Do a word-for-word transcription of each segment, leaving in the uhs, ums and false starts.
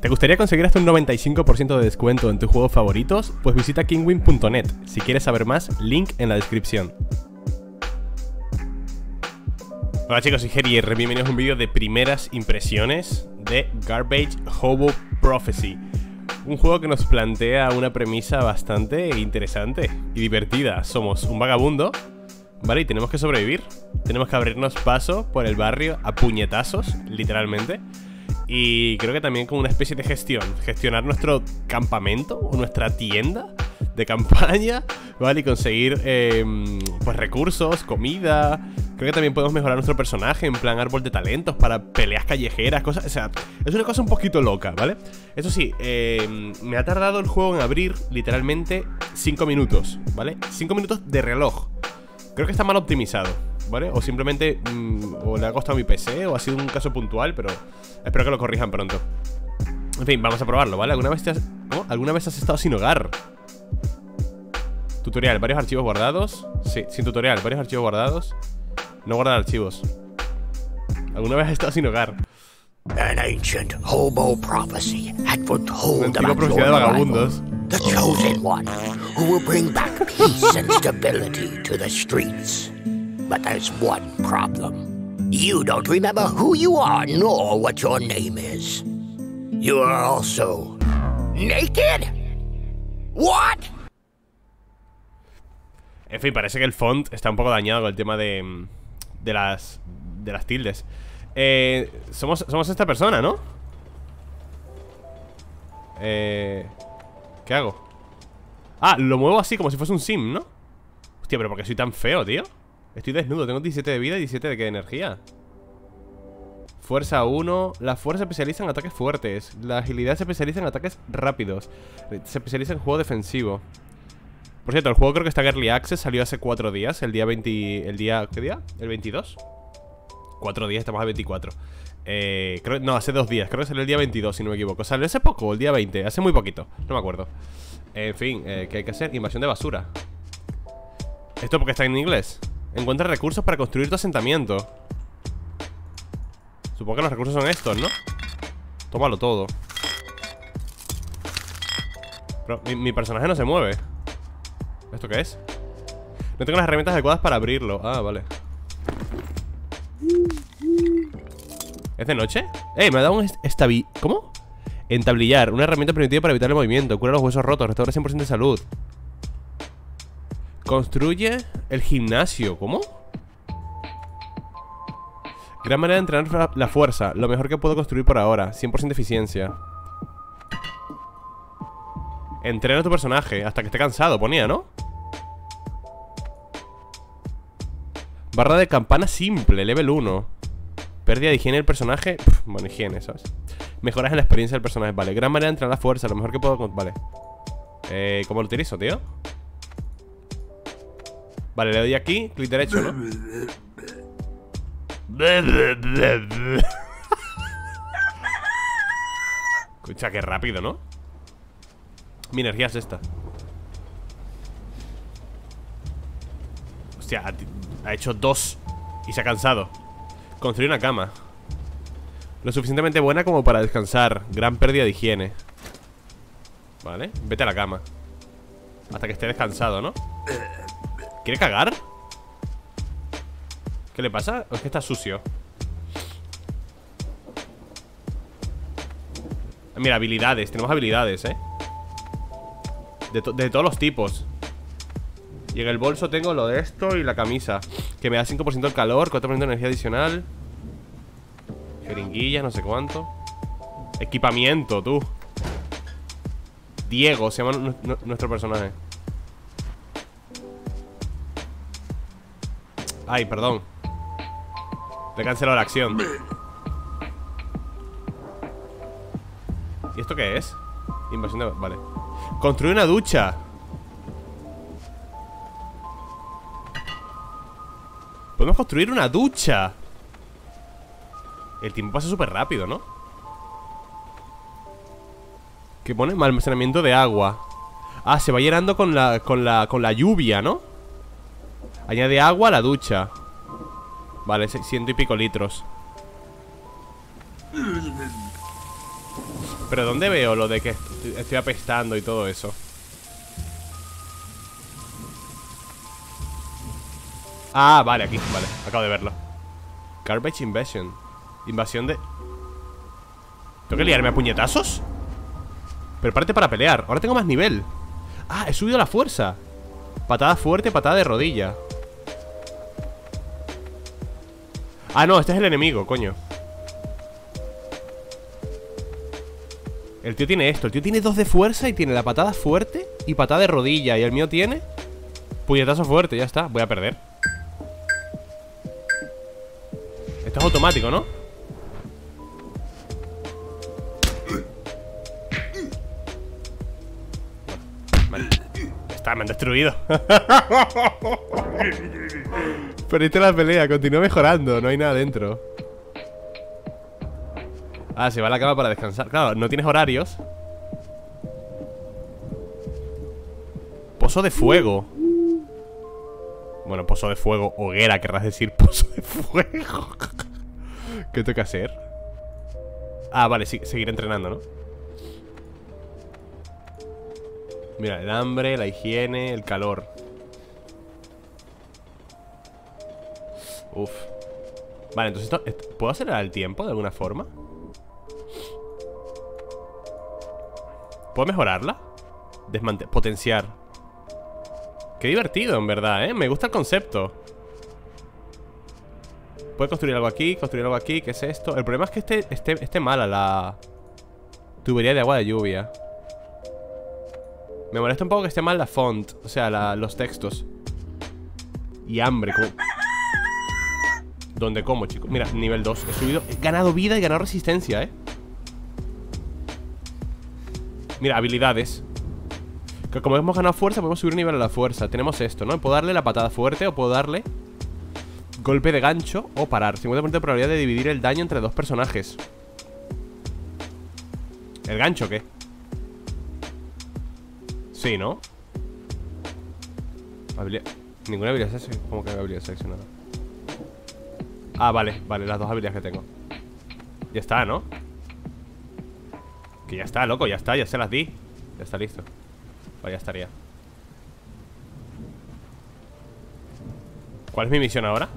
¿Te gustaría conseguir hasta un noventa y cinco por ciento de descuento en tus juegos favoritos? Pues visita kinguin punto net. Si quieres saber más, link en la descripción. Hola chicos, soy Gerier, bienvenidos a un vídeo de primeras impresiones de Garbage Hobo Prophecy. Un juego que nos plantea una premisa bastante interesante y divertida. Somos un vagabundo, ¿vale? Y tenemos que sobrevivir. Tenemos que abrirnos paso por el barrio a puñetazos, literalmente. Y creo que también con una especie de gestión. Gestionar nuestro campamento o nuestra tienda de campaña, ¿vale? Y conseguir eh, pues recursos, comida. Creo que también podemos mejorar nuestro personaje en plan árbol de talentos para peleas callejeras, cosas. O sea, es una cosa un poquito loca, ¿vale? Eso sí, eh, me ha tardado el juego en abrir literalmente cinco minutos, ¿vale? cinco minutos de reloj. Creo que está mal optimizado, ¿vale? O simplemente mmm, o le ha costado a mi P C o ha sido un caso puntual, pero espero que lo corrijan pronto. En fin, vamos a probarlo, ¿vale? ¿Alguna vez, te has... ¿Cómo? ¿Alguna vez has estado sin hogar? Tutorial, varios archivos guardados. Sí, sin tutorial, varios archivos guardados. No guardar archivos. ¿Alguna vez has estado sin hogar? An ancient hobo prophecy had foretold Una antigua about profecía de your vagabundos. arrival, the chosen one, who will bring back peace and stability to the streets. But there's one problem. You don't remember who you are nor what your name is. You are also naked? What? En fin, parece que el font está un poco dañado con el tema de De las De las tildes. eh, somos, somos esta persona, ¿no? Eh, ¿Qué hago? Ah, lo muevo así como si fuese un sim, ¿no? Hostia, pero ¿por qué soy tan feo, tío? Estoy desnudo, tengo diecisiete de vida y diecisiete de qué energía. Fuerza uno. La fuerza se especializa en ataques fuertes. La agilidad se especializa en ataques rápidos. Se especializa en juego defensivo. Por cierto, el juego creo que está en Early Access. Salió hace cuatro días, el día veinte... ¿El día... ¿Qué día? ¿El veintidós? Cuatro días, estamos a veinticuatro. eh, creo, No, hace dos días, creo que salió el día veintidós, si no me equivoco. ¿Salió hace poco o el día veinte? Hace muy poquito, no me acuerdo. En fin, eh, ¿qué hay que hacer? Invasión de basura. ¿Esto porque está en inglés? Encuentra recursos para construir tu asentamiento. Supongo que los recursos son estos, ¿no? Tómalo todo. Pero mi, mi personaje no se mueve. ¿Esto qué es? No tengo las herramientas adecuadas para abrirlo. Ah, vale. ¿Es de noche? ¡Eh! Me ha dado un estabi... ¿Cómo? Entablillar, una herramienta primitiva para evitar el movimiento. Cura los huesos rotos, restaura cien por ciento de salud. Construye el gimnasio. ¿Cómo? Gran manera de entrenar la fuerza. Lo mejor que puedo construir por ahora. cien por ciento de eficiencia. Entrena a tu personaje hasta que esté cansado, ponía, ¿no? Barra de campana simple, level uno. Pérdida de higiene del personaje. Pff, bueno, higiene, ¿sabes? Mejoras en la experiencia del personaje, vale. Gran manera de entrenar la fuerza, lo mejor que puedo... Vale. Eh, ¿cómo lo utilizo, tío? Vale, le doy aquí, clic derecho, ¿no? Escucha, qué rápido, ¿no? Mi energía es esta. Hostia, ha, ha hecho dos y se ha cansado. Construir una cama. Lo suficientemente buena como para descansar. Gran pérdida de higiene. Vale, vete a la cama hasta que esté descansado, ¿no? ¿Quiere cagar? ¿Qué le pasa? ¿O es que está sucio? Mira, habilidades, tenemos habilidades, ¿eh? De, to de todos los tipos. Y en el bolso tengo lo de esto y la camisa, que me da cinco por ciento de calor, cuatro por ciento de energía adicional. Jeringuillas, no sé cuánto. Equipamiento, tú. Diego, se llama nuestro personaje. Ay, perdón. Le he cancelado la acción. ¿Y esto qué es? Invasión de... Vale. Construir una ducha. Podemos construir una ducha. El tiempo pasa súper rápido, ¿no? ¿Qué pone? Almacenamiento de agua. Ah, se va llenando con la, con la, con la lluvia, ¿no? Añade agua a la ducha. Vale, ciento y pico litros. Pero ¿dónde veo lo de que estoy apestando y todo eso? Ah, vale, aquí, vale, acabo de verlo. Garbage Invasion. Invasión de... ¿Tengo que liarme a puñetazos? Prepárate para pelear. Ahora tengo más nivel. Ah, he subido la fuerza. Patada fuerte, patada de rodilla. Ah, no, este es el enemigo, coño. El tío tiene esto. El tío tiene dos de fuerza y tiene la patada fuerte y patada de rodilla. Y el mío tiene puñetazo fuerte, ya está. Voy a perder. Esto es automático, ¿no? Vale. Está, me han destruido. Perdiste la pelea, continúa mejorando. No hay nada dentro. Ah, se va a la cama para descansar. Claro, no tienes horarios. Pozo de fuego. Bueno, pozo de fuego, hoguera, querrás decir pozo de fuego. ¿Qué tengo que hacer? Ah, vale, sí, seguir entrenando, ¿no? Mira, el hambre, la higiene, el calor. Uf. Vale, entonces esto, esto ¿puedo acelerar el tiempo de alguna forma? ¿Puedo mejorarla? Desmante- potenciar. Qué divertido, en verdad, ¿eh? Me gusta el concepto. Puedo construir algo aquí, construir algo aquí. ¿Qué es esto? El problema es que esté, esté, esté mala la tubería de agua de lluvia. Me molesta un poco que esté mal la font. O sea, la, los textos. Y hambre, como... ¿Dónde como, chicos? Mira, nivel dos. He subido, he ganado vida y ganado resistencia, ¿eh? Mira, habilidades. Que como hemos ganado fuerza, podemos subir un nivel a la fuerza. Tenemos esto, ¿no? Puedo darle la patada fuerte o puedo darle golpe de gancho o parar. cincuenta por ciento de probabilidad de dividir el daño entre dos personajes. ¿El gancho qué? Sí, ¿no? Habilidad... Ninguna habilidad seleccionada. ¿Cómo que habilidad seleccionada? Ah, vale, vale, las dos habilidades que tengo. Ya está, ¿no? Que ya está, loco, ya está, ya se las di. Ya está listo. Pues ya estaría. ¿Cuál es mi misión ahora?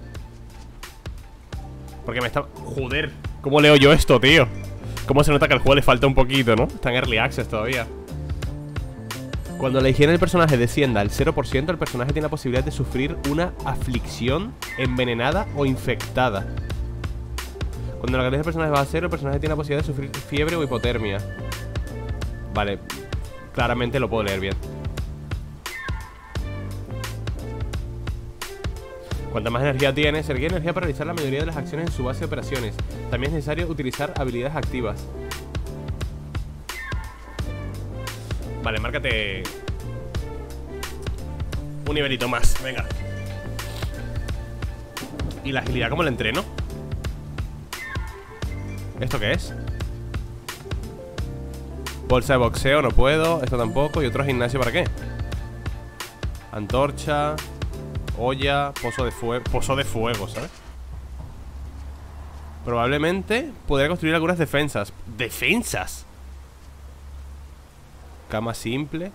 Porque me está... Joder, ¿cómo leo yo esto, tío? ¿Cómo se nota que al juego le falta un poquito, no? Está en Early Access todavía. Cuando la higiene del personaje descienda al cero por ciento, el personaje tiene la posibilidad de sufrir una aflicción envenenada o infectada. Cuando la calidad del personaje va a cero, el personaje tiene la posibilidad de sufrir fiebre o hipotermia. Vale, claramente lo puedo leer bien. Cuanta más energía tienes, se requiere energía para realizar la mayoría de las acciones en su base de operaciones. También es necesario utilizar habilidades activas. Vale, márcate un nivelito más, venga. ¿Y la agilidad cómo la entreno? ¿Esto qué es? Bolsa de boxeo, no puedo. Esto tampoco. ¿Y otro gimnasio para qué? Antorcha, olla, pozo de fuego. Pozo de fuego, ¿sabes? Probablemente podría construir algunas defensas. ¿Defensas? Cama simple.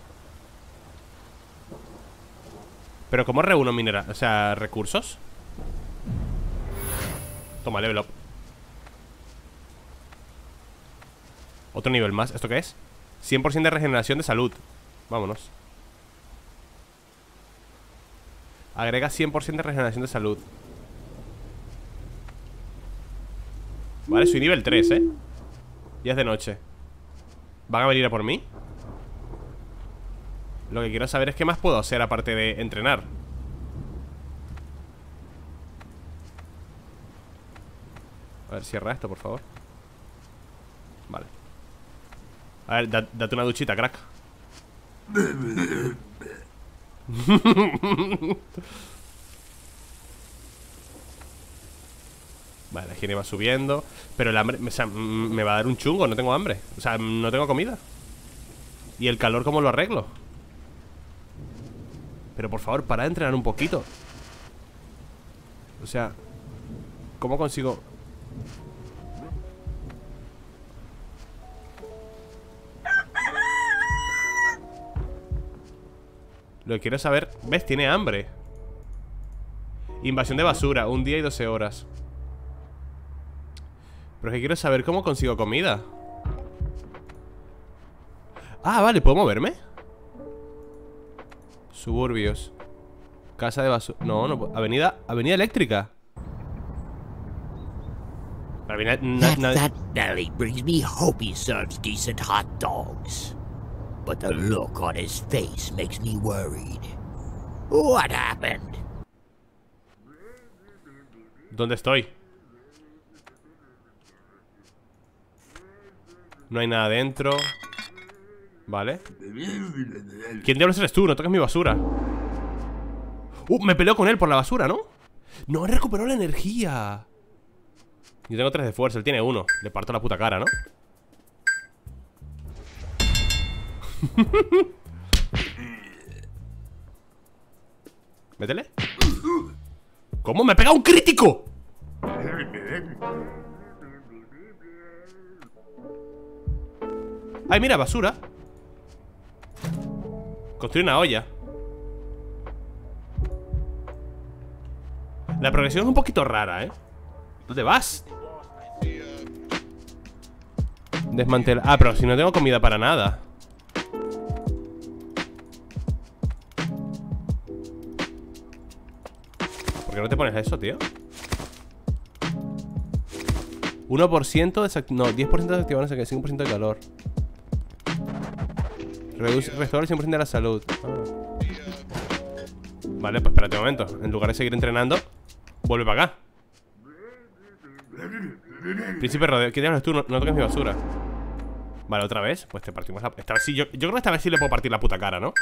Pero ¿cómo reúno mineral? O sea, recursos. Toma, level up. Otro nivel más. ¿Esto qué es? cien por ciento de regeneración de salud. Vámonos. Agrega cien por ciento de regeneración de salud. Vale, soy nivel tres, ¿eh? Ya es de noche. ¿Van a venir a por mí? Lo que quiero saber es qué más puedo hacer aparte de entrenar. A ver, cierra esto, por favor. Vale. A ver, da, date una duchita, crack. Vale, la higiene va subiendo. Pero el hambre, o sea, me va a dar un chungo. No tengo hambre, o sea, no tengo comida. ¿Y el calor cómo lo arreglo? Pero por favor, para de entrenar un poquito. O sea, ¿cómo consigo? Lo que quiero saber... ¿Ves? Tiene hambre. Invasión de basura, un día y doce horas. Pero es que quiero saber cómo consigo comida. Ah, vale, ¿puedo moverme? Suburbios. Casa de basura. No, no, avenida, avenida eléctrica. Avenida, na, na... That belly brings me hope he serves decent hot dogs. But the look on his face makes me worried. What happened? ¿Dónde estoy? No hay nada dentro. Vale. ¿Quién diablos eres tú? No toques mi basura. Uh, me peleo con él por la basura, ¿no? No, recuperó la energía. Yo tengo tres de fuerza, él tiene uno. Le parto la puta cara, ¿no? Métele. ¿Cómo? ¡Me ha pegado un crítico! ¡Ay, mira, basura! Construir una olla. La progresión es un poquito rara, ¿eh? ¿Dónde vas? Desmantelar. Ah, pero si no tengo comida para nada. ¿Por qué no te pones eso, tío? uno por ciento desact... No, diez por ciento desactivado, no sé qué, cinco por ciento de calor. Reduce, restaura el cien por ciento de la salud. Ah. Vale, pues espérate un momento. En lugar de seguir entrenando, vuelve para acá. Príncipe Rodeo, ¿qué diablos tú? No, no toques mi basura. Vale, otra vez. Pues te partimos la... Esta vez sí, yo, yo creo que esta vez sí le puedo partir la puta cara, ¿no?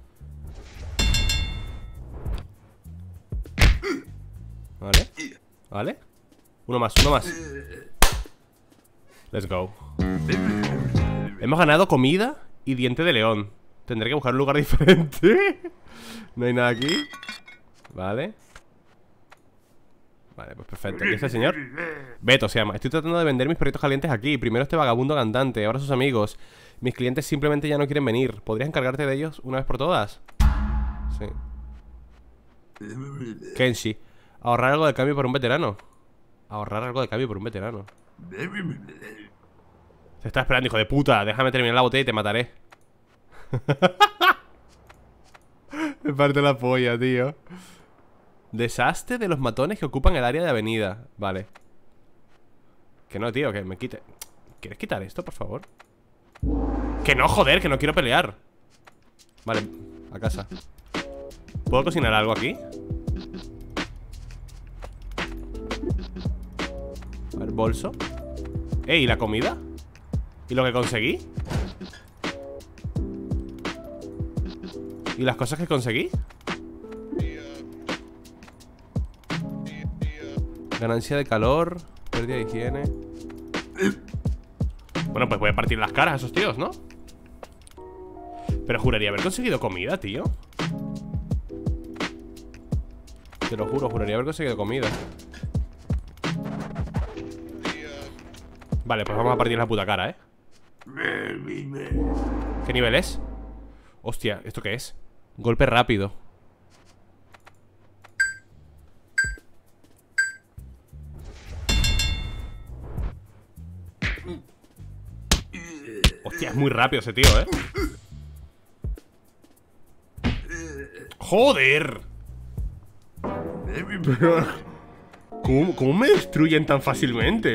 Vale. Vale. Uno más, uno más. Let's go. Hemos ganado comida y diente de león. Tendré que buscar un lugar diferente. No hay nada aquí. Vale. Vale, pues perfecto. ¿Aquí está el señor? Beto se llama. Estoy tratando de vender mis perritos calientes aquí. Primero este vagabundo cantante, ahora sus amigos. Mis clientes simplemente ya no quieren venir. ¿Podrías encargarte de ellos una vez por todas? Sí. Kenshi. Ahorrar algo de cambio por un veterano. Ahorrar algo de cambio por un veterano. Se está esperando, hijo de puta. Déjame terminar la botella y te mataré. Me parte la polla, tío. Desastre de los matones que ocupan el área de avenida. Vale. Que no, tío, que me quite. ¿Quieres quitar esto, por favor? Que no, joder, que no quiero pelear. Vale, a casa. ¿Puedo cocinar algo aquí? A ver, bolso. Ey, ¿y la comida? ¿Y lo que conseguí? ¿Y las cosas que conseguí? Ganancia de calor, pérdida de higiene. Bueno, pues voy a partir las caras a esos tíos, ¿no? Pero juraría haber conseguido comida, tío. Te lo juro, juraría haber conseguido comida. Vale, pues vamos a partir la puta cara, ¿eh? ¿Qué nivel es? Hostia, ¿esto qué es? Golpe rápido. Hostia, es muy rápido ese tío, ¿eh? ¡Joder! ¿Cómo, ¿Cómo me destruyen tan fácilmente?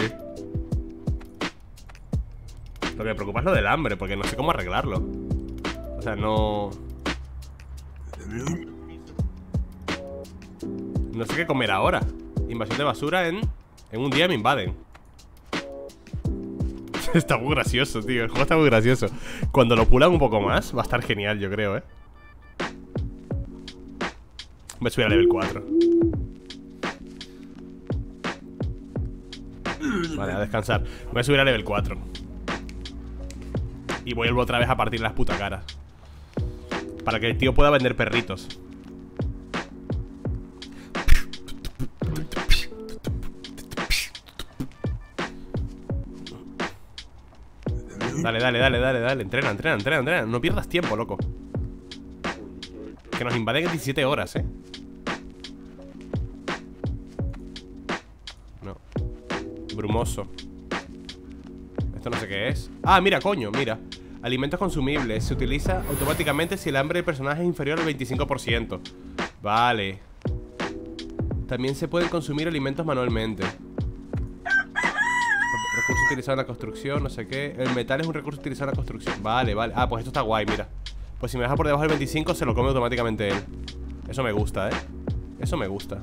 Lo que me preocupa es lo del hambre, porque no sé cómo arreglarlo. O sea, no... No sé qué comer ahora. Invasión de basura en... En un día me invaden. Está muy gracioso, tío. El juego está muy gracioso. Cuando lo pulan un poco más, va a estar genial, yo creo, ¿eh? Voy a subir a level cuatro. Vale, a descansar. Voy a subir a level cuatro. Y vuelvo otra vez a partir las putas caras. Para que el tío pueda vender perritos. Dale, dale, dale, dale, dale. Entrena, entrena, entrena, entrena. No pierdas tiempo, loco. Que nos invaden en diecisiete horas, ¿eh? No. Brumoso. Esto no sé qué es. Ah, mira, coño, mira. Alimentos consumibles. Se utiliza automáticamente si el hambre del personaje es inferior al veinticinco por ciento. Vale. También se pueden consumir alimentos manualmente. Recurso utilizado en la construcción, no sé qué. El metal es un recurso utilizado en la construcción. Vale, vale. Ah, pues esto está guay, mira. Pues si me deja por debajo del veinticinco, se lo come automáticamente él. Eso me gusta, ¿eh? Eso me gusta.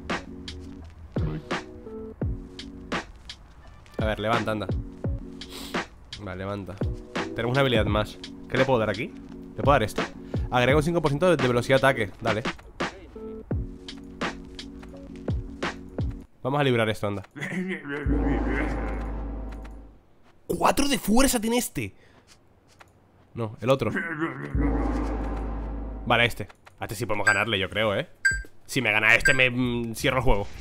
A ver, levanta, anda. Vale, levanta. Tenemos una habilidad más. ¿Qué le puedo dar aquí? ¿Le puedo dar esto? Agrega un cinco por ciento de velocidad de ataque. Dale. Vamos a librar esto, anda. ¡Cuatro de fuerza tiene este! No, el otro. Vale, este. A este sí podemos ganarle, yo creo, ¿eh? Si me gana este, me mm, cierro el juego.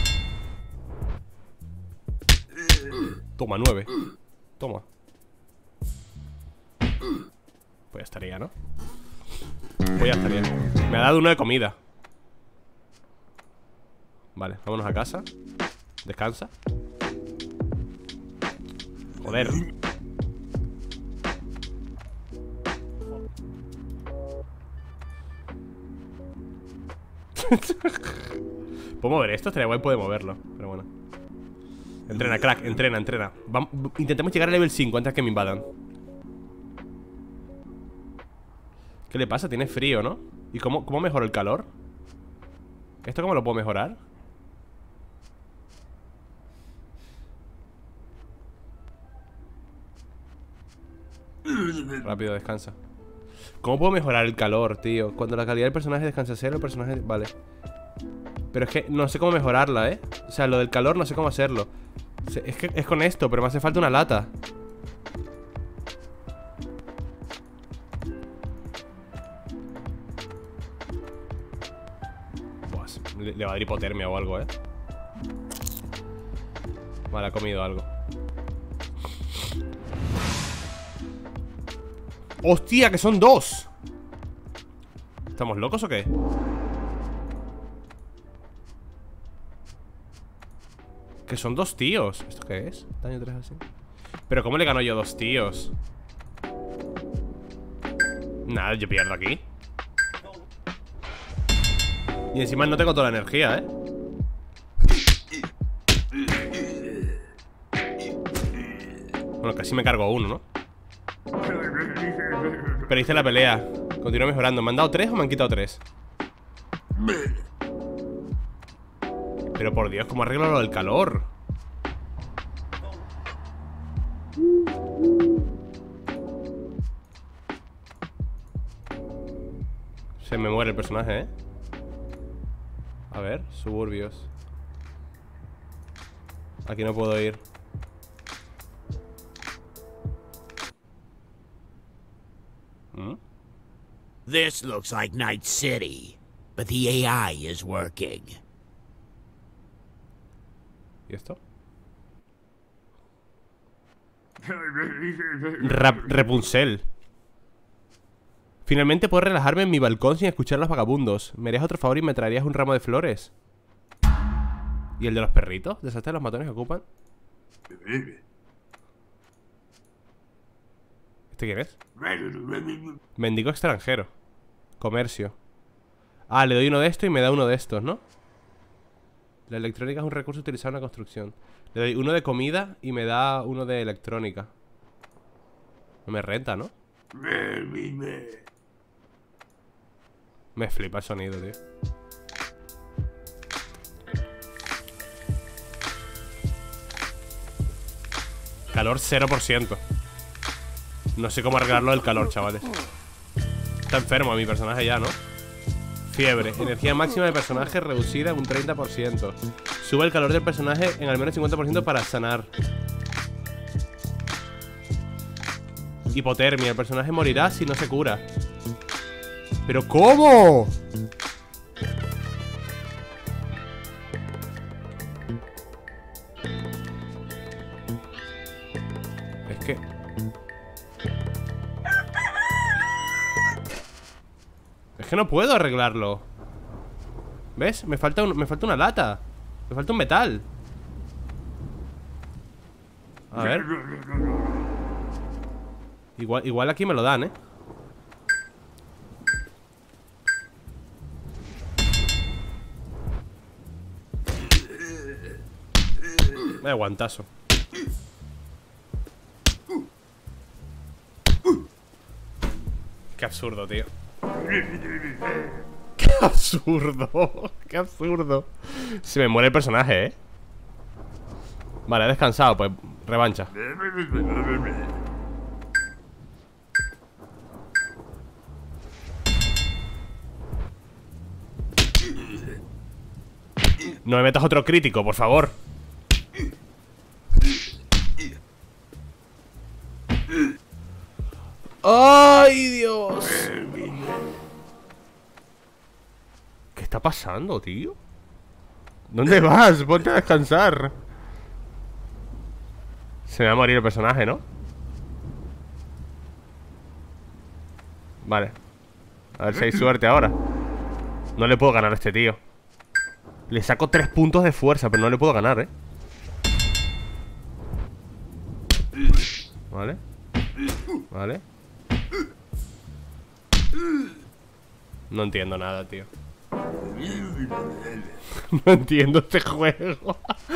Toma, nueve. Toma. Pues ya estaría, ¿no? Pues ya estaría. Me ha dado uno de comida. Vale, vámonos a casa. Descansa. Joder. ¿Puedo mover esto? Estaría guay poder moverlo. Pero bueno. Entrena, crack, entrena, entrena. Vamos, intentemos llegar al level cinco antes que me invadan. ¿Qué le pasa? Tiene frío, ¿no? ¿Y cómo, cómo mejoro el calor? ¿Esto cómo lo puedo mejorar? Rápido, descansa. ¿Cómo puedo mejorar el calor, tío? Cuando la calidad del personaje descansa cero, el personaje... Vale. Pero es que no sé cómo mejorarla, ¿eh? O sea, lo del calor no sé cómo hacerlo. Es que es con esto, pero me hace falta una lata. Buah, le, le va a dar hipotermia o algo, ¿eh? Vale, ha comido algo. ¡Hostia, que son dos! ¿Estamos locos o qué? Que son dos tíos. ¿Esto qué es? Daño tres así. ¿Pero cómo le gano yo dos tíos? Nada, yo pierdo aquí. Y encima no tengo toda la energía, ¿eh? Bueno, casi me cargo uno, ¿no? Pero hice la pelea. Continúo mejorando. ¿Me han dado tres o me han quitado tres? Pero por Dios, ¿cómo arreglo lo del calor? Se me muere el personaje, ¿eh? A ver, suburbios. Aquí no puedo ir. ¿Mm? This looks like Night City, but the A I is working. ¿Y esto? Rap Rapunzel. Finalmente puedo relajarme en mi balcón sin escuchar a los vagabundos. ¿Me harías otro favor y me traerías un ramo de flores? ¿Y el de los perritos? ¿Desastre de los matones que ocupan? ¿Este quién es? Mendigo extranjero. Comercio. Ah, le doy uno de estos y me da uno de estos, ¿no? La electrónica es un recurso utilizado en la construcción. Le doy uno de comida y me da uno de electrónica. No me renta, ¿no? Me flipa el sonido, tío. Calor cero por ciento. No sé cómo arreglarlo del calor, chavales. Está enfermo mi personaje ya, ¿no? Fiebre. Energía máxima de personaje reducida en un treinta por ciento. Sube el calor del personaje en al menos cincuenta por ciento para sanar. Hipotermia. El personaje morirá si no se cura. ¿Pero cómo? Es que... Es que no puedo arreglarlo. ¿Ves? Me falta, un, me falta una lata. Me falta un metal. A ver. Igual, igual aquí me lo dan, ¿eh? Vaya guantazo. Qué absurdo, tío. Qué absurdo. Qué absurdo. Se me muere el personaje, ¿eh? Vale, he descansado, pues revancha. No me metas otro crítico, por favor. ¡Ay, Dios! ¿Qué está pasando, tío? ¿Dónde vas? Ponte a descansar. Se me va a morir el personaje, ¿no? Vale. A ver si hay suerte ahora. No le puedo ganar a este tío. Le saco tres puntos de fuerza, pero no le puedo ganar, ¿eh? Vale. Vale. No entiendo nada, tío. No entiendo este juego.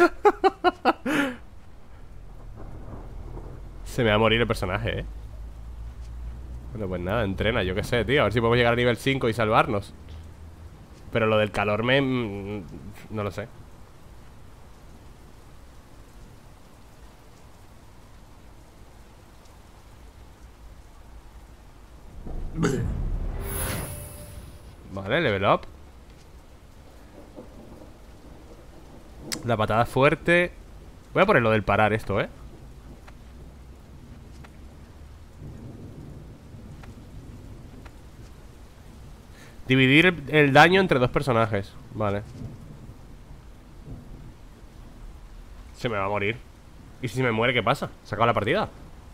Se me va a morir el personaje, ¿eh? Bueno, pues nada, entrena, yo qué sé, tío. A ver si podemos llegar a nivel cinco y salvarnos. Pero lo del calor me... no lo sé. Vale, level up. La patada fuerte. Voy a poner lo del parar esto, ¿eh? Dividir el, el daño entre dos personajes. Vale. Se me va a morir. ¿Y si me muere, qué pasa? ¿Se acaba la partida?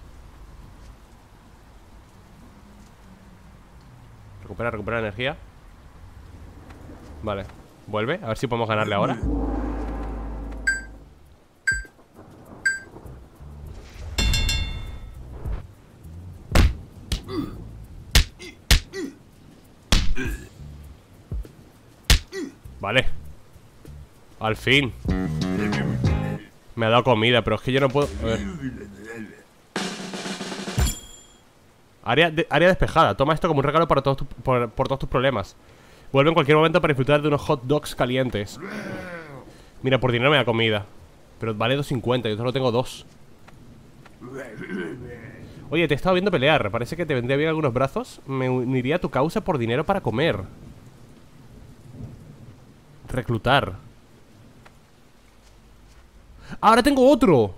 Recupera, recupera energía. Vale, vuelve, a ver si podemos ganarle ahora. Vale. Al fin. Me ha dado comida, pero es que yo no puedo... A ver. Área, de, área despejada. Toma esto como un regalo para todos tu, por, por todos tus problemas. Vuelve en cualquier momento para disfrutar de unos hot dogs calientes. Mira, por dinero me da comida. Pero vale dos cincuenta, yo solo tengo dos. Oye, te he estado viendo pelear. Parece que te vendría bien algunos brazos. Me uniría a tu causa por dinero para comer. Reclutar. ¡Ahora tengo otro!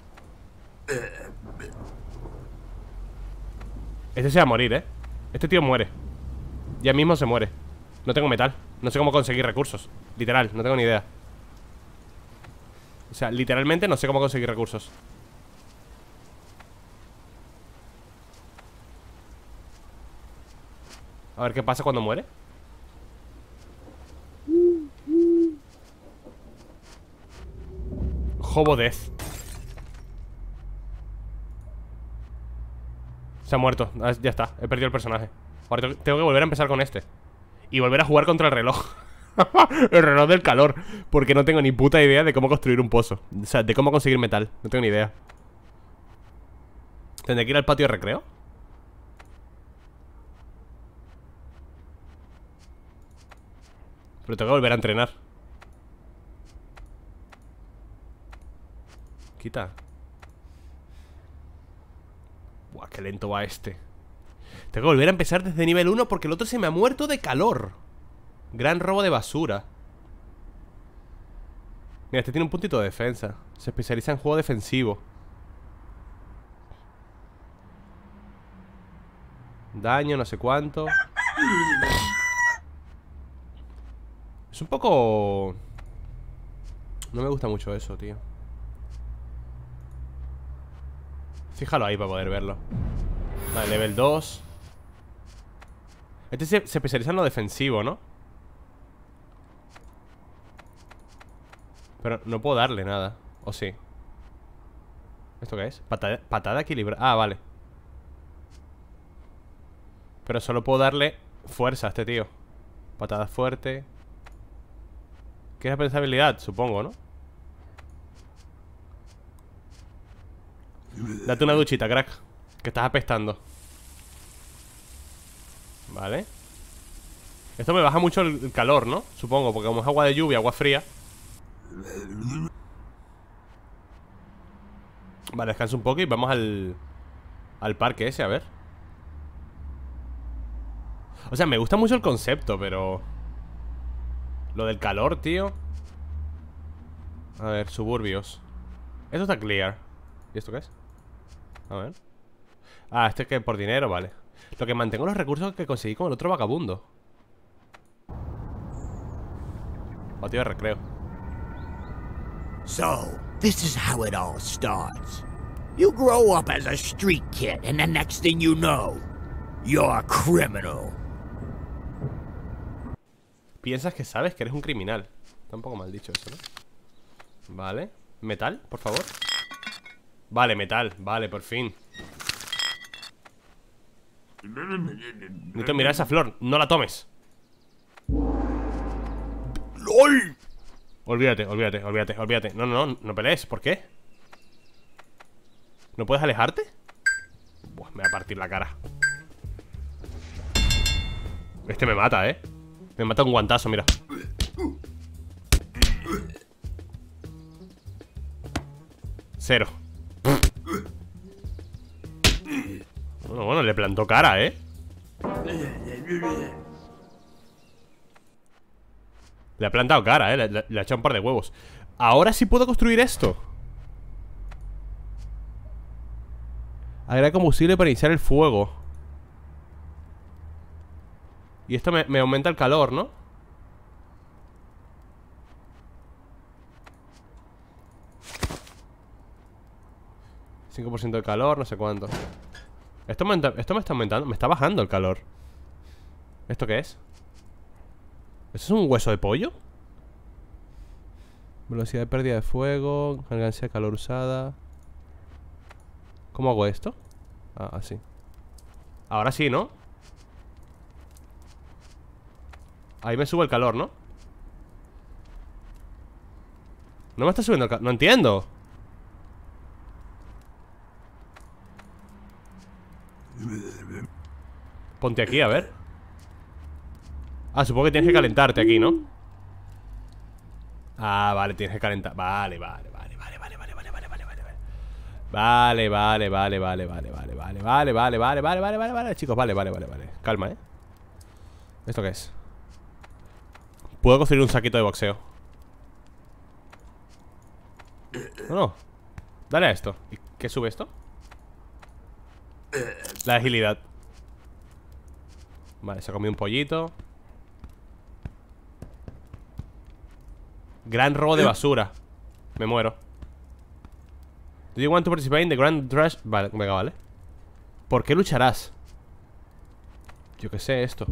Este se va a morir, ¿eh? Este tío muere. Ya mismo se muere. No tengo metal. No sé cómo conseguir recursos. Literal, no tengo ni idea. O sea, literalmente no sé cómo conseguir recursos. A ver qué pasa cuando muere. Hobo Death. Se ha muerto, ya está, he perdido el personaje. Ahora tengo que volver a empezar con este. Y volver a jugar contra el reloj. El reloj del calor. Porque no tengo ni puta idea de cómo construir un pozo. O sea, de cómo conseguir metal. No tengo ni idea. ¿Tendré que ir al patio de recreo? Pero tengo que volver a entrenar. Quita. Buah, qué lento va este. Tengo que volver a empezar desde nivel uno porque el otro se me ha muerto de calor. Gran robo de basura. Mira, este tiene un puntito de defensa. Se especializa en juego defensivo. Daño, no sé cuánto. Es un poco... No me gusta mucho eso, tío. Fíjalo ahí para poder verlo. Vale, level dos. Este se, se especializa en lo defensivo, ¿no? Pero no puedo darle nada. ¿O sí? ¿Esto qué es? Patada, patada equilibrada. Ah, vale. Pero solo puedo darle fuerza a este tío. Patada fuerte. ¿Qué es la pensabilidad? Supongo, ¿no? Date una duchita, crack, que estás apestando. Vale. Esto me baja mucho el calor, ¿no? Supongo, porque como es agua de lluvia, agua fría. Vale, descansa un poco y vamos al Al parque ese, a ver. O sea, me gusta mucho el concepto, pero lo del calor, tío. A ver, suburbios. Esto está clear. ¿Y esto qué es? A ver. Ah, este es que por dinero, vale. Lo que mantengo los recursos que conseguí con el otro vagabundo. Patio de recreo. So, this is how it all starts. You grow up as a street kid, and the next thing you know, you're a criminal. Piensas que sabes que eres un criminal. Está un poco mal dicho eso, ¿no? Vale. ¿Metal, por favor? Vale, metal, vale, por fin. Necesito mirar esa flor, no la tomes. ¡Lol! Olvídate, olvídate, olvídate, olvídate. No, no, no, no pelees, ¿por qué? ¿No puedes alejarte? Buah, me va a partir la cara. Este me mata, ¿eh? Me mata un guantazo, mira. Cero. Bueno, bueno, le plantó cara, ¿eh? Le ha plantado cara, ¿eh? Le, le, le ha echado un par de huevos. Ahora sí puedo construir esto. Agrega combustible para iniciar el fuego. Y esto me, me aumenta el calor, ¿no? cinco por ciento de calor, no sé cuánto. Esto me, esto me está aumentando. Me está bajando el calor. ¿Esto qué es? ¿Eso es un hueso de pollo? Velocidad de pérdida de fuego. Alcance de calor usada. ¿Cómo hago esto? Ah, así. Ahora sí, ¿no? Ahí me sube el calor, ¿no? No me está subiendo el calor. No entiendo. Ponte aquí, a ver. Ah, supongo que tienes que calentarte aquí, ¿no? Ah, vale, tienes que calentar. Vale, vale, vale, vale, vale, vale, vale, vale, vale, vale. Vale, vale, vale, vale, vale, vale, vale, vale, vale, vale, vale, vale, vale, vale, chicos, vale, vale, vale, vale. Calma, ¿eh? ¿Esto qué es? Puedo construir un saquito de boxeo. No, no. Dale a esto. ¿Y qué sube esto? La agilidad. Vale, se ha comido un pollito. Gran robo de basura. Me muero. Do you want to participate in the Grand Trash? Vale, venga, vale. ¿Por qué lucharás? Yo qué sé esto.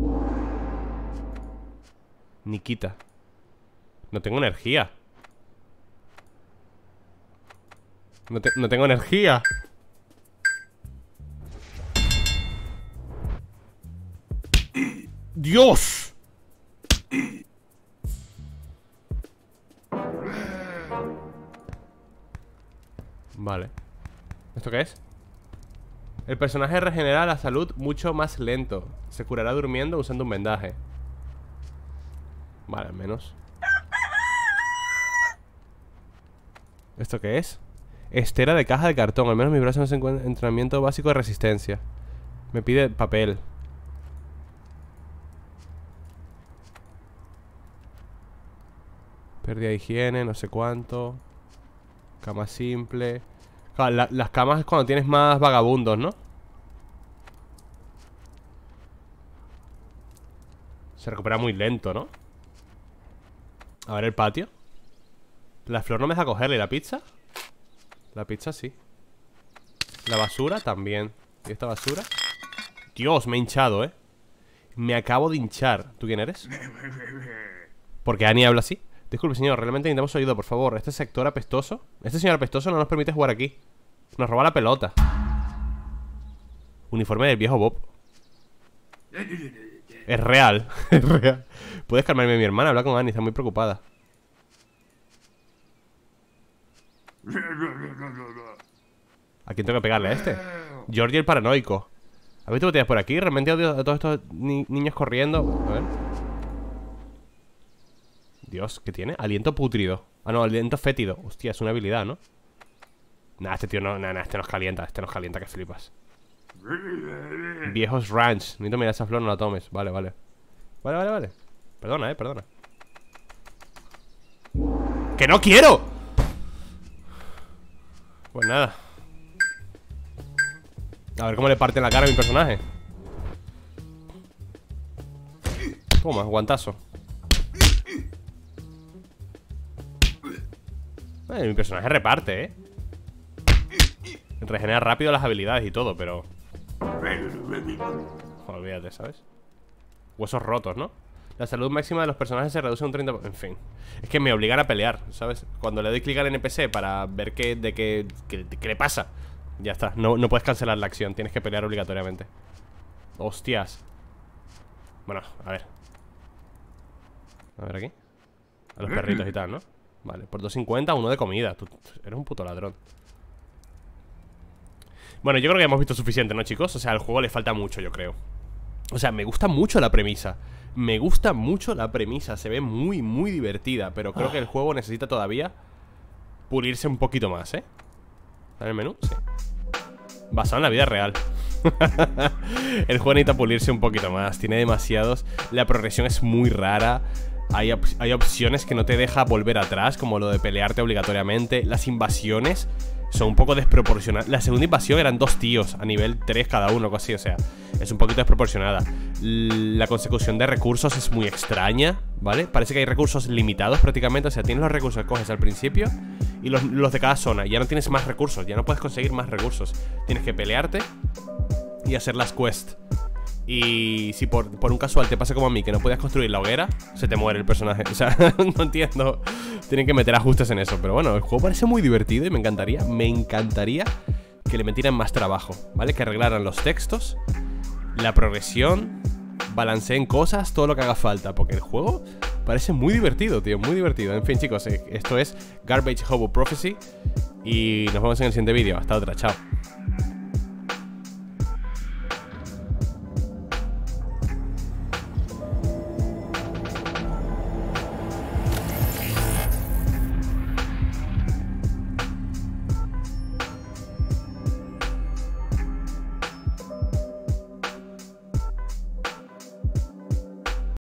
Nikita. No tengo energía. No, te no tengo energía. ¡Dios! Vale. ¿Esto qué es? El personaje regenera la salud mucho más lento. Se curará durmiendo usando un vendaje. Vale, al menos. ¿Esto qué es? Estera de caja de cartón. Al menos mis brazos no se encuentran en entrenamiento básico de resistencia. Me pide papel. Pérdida de higiene, no sé cuánto. Cama simple. Claro, la, las camas es cuando tienes más vagabundos, ¿no? Se recupera muy lento, ¿no? A ver el patio. La flor no me deja cogerle. ¿Y la pizza? La pizza sí. La basura también. ¿Y esta basura? Dios, me he hinchado, ¿eh? Me acabo de hinchar. ¿Tú quién eres? ¿Por qué Annie habla así? Disculpe, señor, realmente necesitamos su ayuda, por favor. Este sector apestoso, este señor apestoso no nos permite jugar aquí. Nos roba la pelota. Uniforme del viejo Bob. Es real, es real. ¿Puedes calmarme, mi hermana? Habla con Annie, está muy preocupada. ¿A quién tengo que pegarle? ¿A este? Georgie el paranoico. ¿Has visto botellas por aquí? Realmente odio a todos estos ni niños corriendo. A ver. Dios, ¿qué tiene? Aliento putrido. Ah, no, aliento fétido. Hostia, es una habilidad, ¿no? Nah, este tío no, nah, nah, este nos calienta. Este nos calienta, que flipas. Viejos ranch. Necesito mirar esa flor, no la tomes. Vale, vale. Vale, vale, vale. Perdona, eh, perdona. ¡Que no quiero! Pues nada. A ver cómo le parten la cara a mi personaje. Toma, guantazo. Eh, mi personaje reparte, eh. Regenera rápido las habilidades y todo, pero... olvídate, ¿sabes? Huesos rotos, ¿no? La salud máxima de los personajes se reduce un treinta por ciento. En fin. Es que me obligan a pelear, ¿sabes? Cuando le doy clic al N P C para ver qué, de qué, qué, qué le pasa, ya está, no, no puedes cancelar la acción. Tienes que pelear obligatoriamente. Hostias. Bueno, a ver. A ver aquí. A los perritos y tal, ¿no? Vale, por dos cincuenta, uno de comida. Tú eres un puto ladrón. Bueno, yo creo que hemos visto suficiente, ¿no, chicos? O sea, al juego le falta mucho, yo creo. O sea, me gusta mucho la premisa. Me gusta mucho la premisa. Se ve muy, muy divertida. Pero creo que el juego necesita todavía pulirse un poquito más, ¿eh? ¿Está en el menú? Sí. Basado en la vida real. El juego necesita pulirse un poquito más. Tiene demasiados. La progresión es muy rara. Hay, op hay opciones que no te deja volver atrás, como lo de pelearte obligatoriamente. Las invasiones son un poco desproporcionadas. La segunda invasión eran dos tíos a nivel tres cada uno, algo así, o sea, es un poquito desproporcionada. La consecución de recursos es muy extraña, ¿vale? Parece que hay recursos limitados prácticamente. O sea, tienes los recursos que coges al principio y los, los de cada zona. Ya no tienes más recursos, ya no puedes conseguir más recursos. Tienes que pelearte y hacer las quests. Y si por, por un casual te pasa como a mí, que no podías construir la hoguera, se te muere el personaje. O sea, no entiendo. Tienen que meter ajustes en eso. Pero bueno, el juego parece muy divertido y me encantaría, me encantaría que le metieran más trabajo, ¿vale? Que arreglaran los textos, la progresión, balanceen cosas, todo lo que haga falta. Porque el juego parece muy divertido, tío, muy divertido. En fin, chicos, esto es Garbage Hobo Prophecy y nos vemos en el siguiente vídeo. Hasta otra, chao.